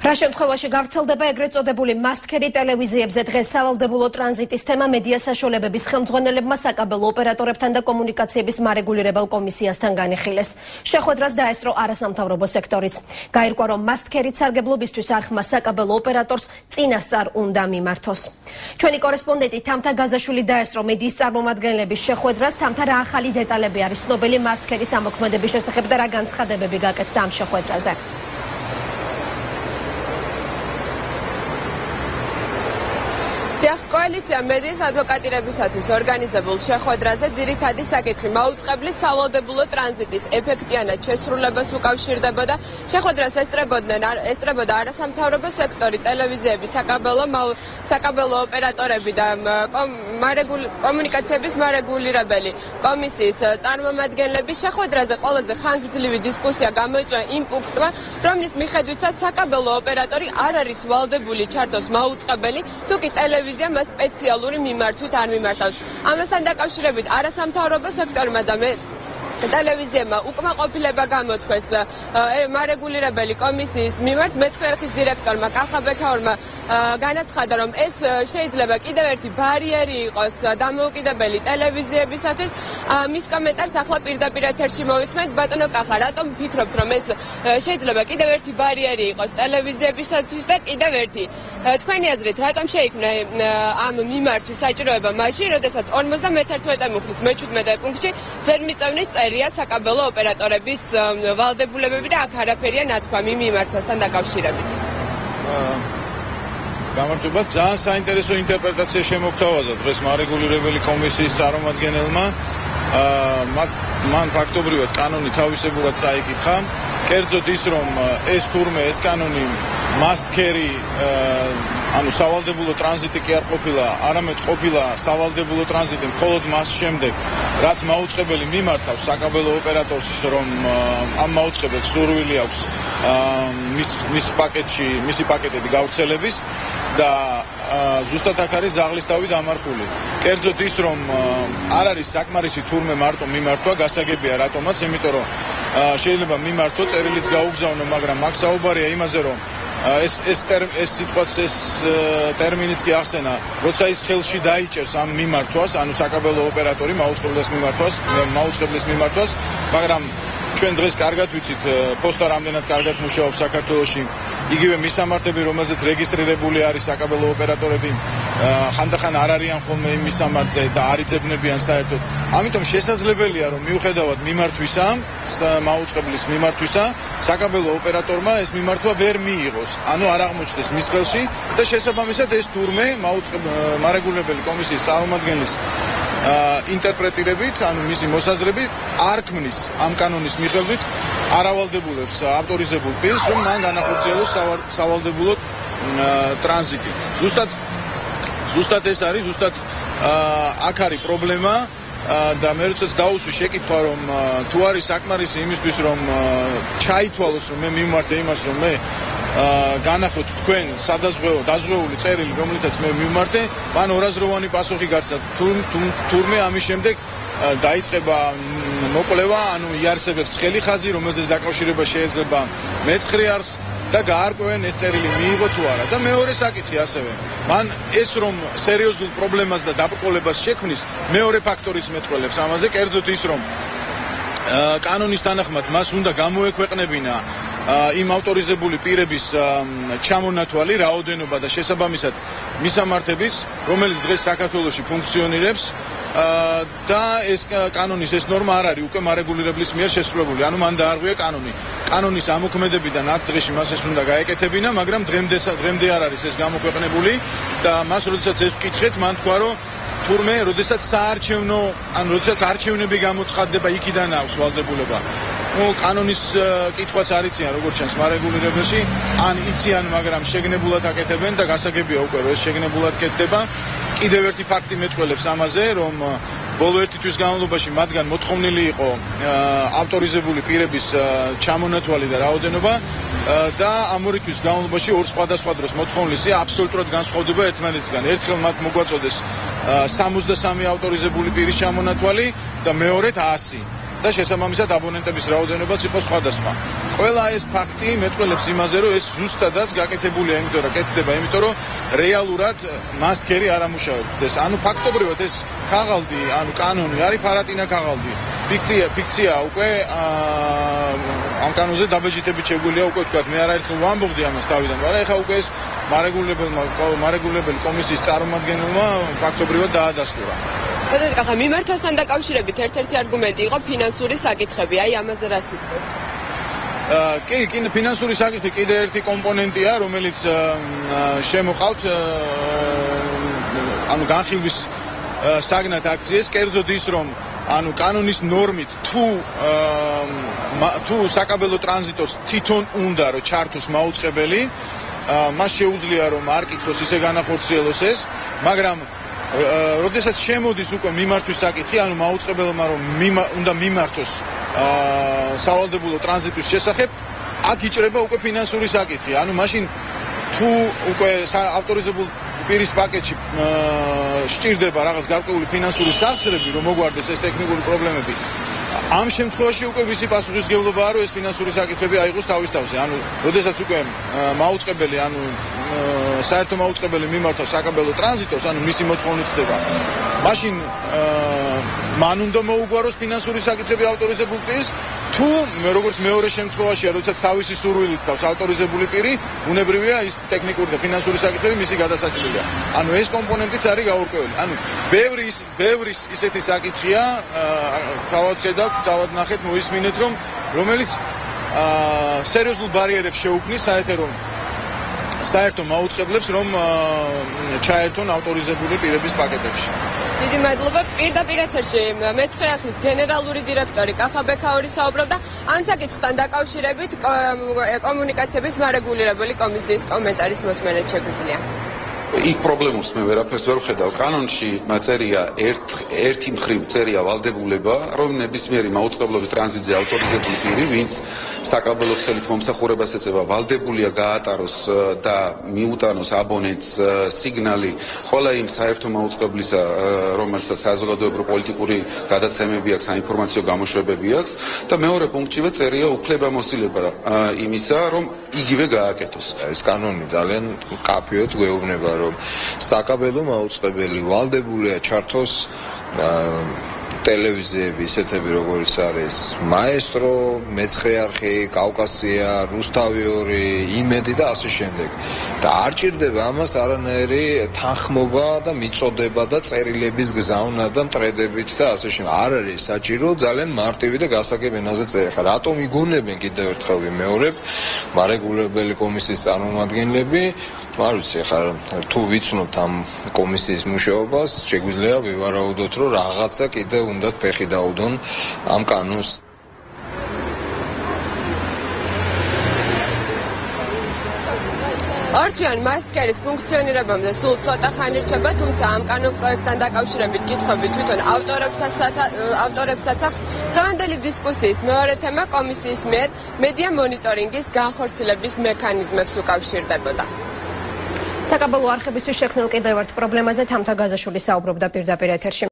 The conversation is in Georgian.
რა შემთხვევაში გავრცელდება ეგრეთ წოდებული მასტქერი ტელევიზიებზე დღეს სავალდებულო ტრანზიტის თემა მედია საშუალებების ხელმძღვანელებმა საკაბელო ოპერატორებთან და კომუნიკაციების მარეგულირებელ კომისიასთან განიხილეს. შეხვედრას დაესწრო არასამთავრობო სექტორიც. გაირკვა, რომ მასტქერით სარგებლობისთვის არხმა საკაბელო ოპერატორს წინასწარ უნდა მიმართოს. ჩვენი კორესპონდენტი თამთა გაზაშვილი დაესწრო მედიის წარმომადგენლების შეხვედრას. თამთა, რა ახალი დეტალები არის ცნობილი მასტქერის ამოქმედების შესახებ და რა განცხადებები გაკეთდა ამ შეხვედრაზე? Koaliția medიის advokatირებისათვის ორგანიზებულ შეხვედრაზე ძირითადი საკითხი მაუწყებლის სავალდებულო ტრანზიტის ეფექტიანად შესრულებას უკავშირდებოდა. შეხვედრას ესწრებოდა არასამთავრობო სექტორი, ტელევიზიები, საკაბელო ოპერატორები და კომუნიკაციების მარეგულირებელი კომისიის წარმომადგენლები. შეხვედრაზე ყველაზე ხანგრძლივი დისკუსია გამოიწვია იმ პუნქტმა, რომლის მიხედვითაც საკაბელო ოპერატორი არ არის ვალდებული ჩართოს მაუწყებელი, თუ კი ტელევიზია მას სპეციალური მიმართვით არ მიმართავს. ამასთან დაკავშირებით არასამთავრობო სექტორმა და ტელევიზიებმა უკმაყოფილება გამოთქვეს მარეგულირებელი კომისიის მიმართ. მეცხრე არხის დირექტორმა კახაბექაურმა განაცხადა, რომ ეს შეიძლება კიდევ ერთი ბარიერი იყოს დამოუკიდებელი ტელევიზიებისათვის. მის კომენტარს ახლა პირდაპირ ეთერში მოვისმენთ. ბატონო კახა, რატომ ფიქრობთ, რომ ეს შეიძლება კიდევ ერთი ბარიერი იყოს ტელევიზიებისათვის და კიდევ ერთი თქვენი აზრით რატომ შეიქმნა ამ მიმართვის საჭიროება მაშინ, როდესაც 51 მუხლის მე-17 პუნქტში ზედმიწევნით წერია საკაბელო ოპერატორების ვალდებულებები და აქ არაფერია ნათქვამი მიმართვასთან დაკავშირებით. გამარჯობა, ძალიან საინტერესო ინტერპრეტაცია შემოგთავაზა დღეს მარეგულირებელი კომისიის წარმომადგენელმა. მან ფაქტობრივად კანონი თავისებურად წაიკითხა. კერძოდ ის, რომ ეს თურმე ეს კანონი მასტქერი ანუ სავალდებულო ტრანზიტი კი არ ყოფილა, არამედ ყოფილა სავალდებულო ტრანზიტი მხოლოდ მას შემდეგ, რაც მაუწყებელი მიმართავს საკაბელო ოპერატორს, რომ ამ მაუწყებელს სურვილი აქვს მისი პაკეტები გავრცელების და ზუსტად აქ არის ზაღლისთავი დამარხული. კერძოდ ის, რომ არ არის საკმარისი თურმე მარტო მიმართვა, გასაგებია რატომაც, იმიტომ რომ შეიძლება მიმართო, წერილიც გაუგზავნო, მაგრამ მაგ საუბარია იმაზე, რომ ეს ტერმინიც კი ახსენა, როცა ის ხელში დაიჭერს ამ მიმართვას, ანუ საკაბელო ოპერატორი მაუწყებლის მიმართვას, მაგრამ ჩვენ დღეს კარგად ვიცით, პოსტა რამდენად კარგად მუშაობს საქართველოში, იგივე მისამართები, რომელზეც რეგისტრირებული არის საკაბელო ოპერატორები, ხანდახან არ არიან ხოლმე იმ მისამართზე და არ იძებნებიან საერთოდ. ამიტომ შესაძლებელია, რომ მიუხედავად მიმართვისა, მაუწყებლის მიმართვისა, საკაბელო ოპერატორმა ეს მიმართვა ვერ მიიღოს, ანუ არ აღმოჩნდეს მის ხელში და შესაბამისად ეს თურმე მარეგულირებელი კომისიის წარმომადგენლის ინტერპრეტირებით, ანუ მისი მოსაზრებით არ ქმნის ამ კანონის მიხედვით არავალდებულებს ავტორიზებულ პირს, რომ მან განახორციელოს სავალდებულო ტრანზიტი. ზუსტად ეს არის, აქ არის პრობლემა და მე როდესაც დაუსვი შეკითხვა, რომ თუ არის საკმარისი იმისთვის, რომ ჩაითვალოს, რომ მე მიმართე იმას, რომ მე განახოთ თქვენ დაზღვეული წერილი, რომლითაც მე მიმართე, მან ორაზროვანი პასუხი გარჩა. თურმე ამის შემდეგ დაიწყება მოკვლევა, ანუ იარსებებს ცხელი ხაზი, რომელზეც დაკავშირება შეიძლება მეცხრე არხს და გაარკვევენ ეს წერილი მიიღო თუ არა. და მეორე საკითხი ასევე, მან ეს რომ სერიოზულ პრობლემას და დაბრკოლებას შექმნის, მეორე ფაქტორიც მეტყველებს ამაზე, კერძოდ ის, რომ კანონის თანახმად მას უნდა გამოექვეყნებინა იმ ავტორიზებული პირების ჩამონათვალი, რაოდენობა და შესაბამისად მისამართებიც, რომელიც დღეს საქართველოში ფუნქციონირებს და ეს კანონის ეს ნორმა არ არის უკვე მარეგულირებლის მიერ შესრულებული. ანუ მან დაარღვია კანონი. კანონის ამოქმედებიდან 10 დღეში მას ეს უნდა გაეკეთებინა, მაგრამ დღემდე არ არის ეს გამოქვეყნებული და მას როდესაც ეს ვკითხეთ, მან თქვა, რომ თურმე, როდესაც არჩევნები გამოცხადდება, იქიდან აქვს ვალდებულება. კანონის კითხვაც არ იციან, როგორც ჩანს მარეგულირებელში, ან იციან, მაგრამ შეგნებულად აკეთებენ და გასაგებია უკვე, რომ ეს შეგნებულად კეთდება. კიდევ ერთი ფაქტი მეტყველებს ამაზე, რომ ბოლო ერთი თვის განმავლობაში მათგან მოთხოვნილი იყო ავტორიზებული პირების ჩამონათვალი და რაოდენობა და ამ ორი თვის განმავლობაში ორ სხვადასხვა დროს მოთხოვნილისი აბსოლუტურად განსხვავდება ერთმანეთისგან. ერთხელ მათ მოგვაწოდეს 63 ავტორიზებული პირის ჩამონათვალი და მეორედ 100. და შესაბამისად აბონენტების რაოდენობაც იყო სხვადასხვა. ყველა ეს ფაქტი მეტყველებს იმაზე, რომ ეს ზუსტადაც გაკეთებულია, იმიტომ რომ კეთდება, იმიტომ რომ რეალურად მასტქერი არ ამუშავებდეს. ანუ ფაქტობრივად ეს ქაღალდი, ანუ კანონი არის ფარატინა ქაღალდი. ფიქცია უკვე ამ კანონზე დაბეჭდებით შეგვიძლია უკვე თქვა, მე არაერთხელ ვამბობდი ამას თავიდან, მაგრამ ეხლა უკვე ეს მარეგულებელი კომისიის წარმომადგენელმა ფაქტობრივად დაადასტურა. ახლა მიმართვასთან დაკავშირებით ერთ-ერთი არგუმენტი იყო ფინანსური საკითხები, აი ამაზე რა სიტყვით? კი, ფინანსური საკითხი კიდე ერთი კომპონენტია, რომელიც შემოყავთ ანუ განხილვის საგნად აქციეს, კერძოდ ის, რომ ანუ კანონის ნორმით თუ საკაბელო ტრანზიტორს თვითონ უნდა რომ ჩართოს მაუწყებელი, მას შეუძლია რომ არ კითხოს, ისე განახორციელოს ეს, მაგრამ როდესაც შემოდის უკვე მიმართვის საკითხი, ანუ მაუწყებელმა რომ უნდა მიმართოს სავალდებულო ტრანზიტის შესახებ, აქ იჭრება უკვე ფინანსური საკითხი. ანუ მაშინ თუ უკვე ავტორიზებულ პირის პაკეტში სჭირდება რაღაც გარკვეული ფინანსური სახსრები, რომ მოგვარდეს ეს ტექნიკური პრობლემები, ამ შემთხვევაში უკვე ვისი პასუხისმგებლობაა, რომ ეს ფინანსური საკითხები აიღოს თავის თავზე. ანუ როდესაც უკვე მაუწყებელი, ანუ საერთო მაუწყებელი მიმართავს საკაბელო ტრანზიტორს, ანუ მისი მოთხოვნით ხდება. მაშინ მან უნდა მოუგვაროს ფინანსური საკითხები ავტორიზებულ პირს, თუ როგორც მეორე შემთხვევაშია, როდესაც თავისი სურვილით თავს ავტორიზებული პირი, უნებრივია ის ტექნიკური და ფინანსური საკითხები მისი გადასაჭრელია. ანუ ეს კომპონენტიც არის გაურკვეველი. ანუ ბევრი ისეთი საკითხია, თავად ხედავთ, თავად ნახეთ, მოისმინეთ, რომელიც სერიოზულ ბარიერებს შეუქმნის საერთო მაუწყებლებს, რომ ჩაერთონ ავტორიზებული პირების პაკეტებში. დიდი მადლობა. პირდაპირ ეთერში მე-9 არხის გენერალური დირექტორი კახა ბექაური საუბრობდა ამ საკითხთან დაკავშირებით კომუნიკაციების მარეგულირებელი კომისიის კომენტარის მოსმენით შეგვიძლია. იქ პრობლემებს მე ვერაფერს ვერ ვხედავ. კანონში წერია ერთი მხრივ წერია ვალდებულება, რომ ნებისმიერი მაუწყებლობის ტრანზიტზე ავტორიზებული პირი, ვინც საკაბელო ქსელით მომსახურებას ეწევა, ვალდებულია გაატაროს და მიუტანოს აბონენტს სიგნალი ყველა იმ საერთო მაუწყებლისა, რომელსაც საზოგადოებრივი პოლიტიკური გადაცემები აქვს, საინფორმაციო გამოშვებები აქვს და მეორე პუნქტშივე წერია უფლებამოსილება იმისა, რომ იგივე გააკეთოს. ეს კანონი ძალიან კაფეოდ გვეუბნება, რომ საკაბელო მაუწყებელი ვალდებულია ჩართოს ტელევიზიები ისეთები როგორიც არის მაესტრო, მე-9 არხი, კავკასია, რუსთავი 2, იმედი და ასე შემდეგ. და არ ჭირდება ამას არანაირი თანხმობა და მიწოდება და წერილების გზავნა და მტრედებით და ასე შემდეგ. არ არის საჭირო, ძალიან მარტივი და გასაგებ ენაზე წერია. რატომ იგონებენ კიდევ ერთხელ ვიმეორებ მარეგულირებელი კომისიის წარმომადგენლები? არ ვიცი, ახლა თუ ვიცნობთ ამ კომისიის მუშაობას, შეგვიძლია ვივარაუდოთ, რომ რაღაცა კიდე უნდათ ფეხი დაუდონ ამ კანონს. ორთვიან მასტკერის ფუნქციონირებამდე სულ ცოტა ხანი რჩება, თუმცა ამ კანონ პროექტთან დაკავშირებით კითხვები თვითონ ავტორებსაც აქვს. დღევანდელი დისკუსიის მეორე თემა კომისიის მიერ მედია მონიტორინგის განხორციელების მექანიზმებს უკავშირდებოდა. საკაბელო არხებისთვის შექმნილ კიდევ ერთ პრობლემაზე თამთა გაზაშვილი საუბრობდა პირდაპირ ეთერში.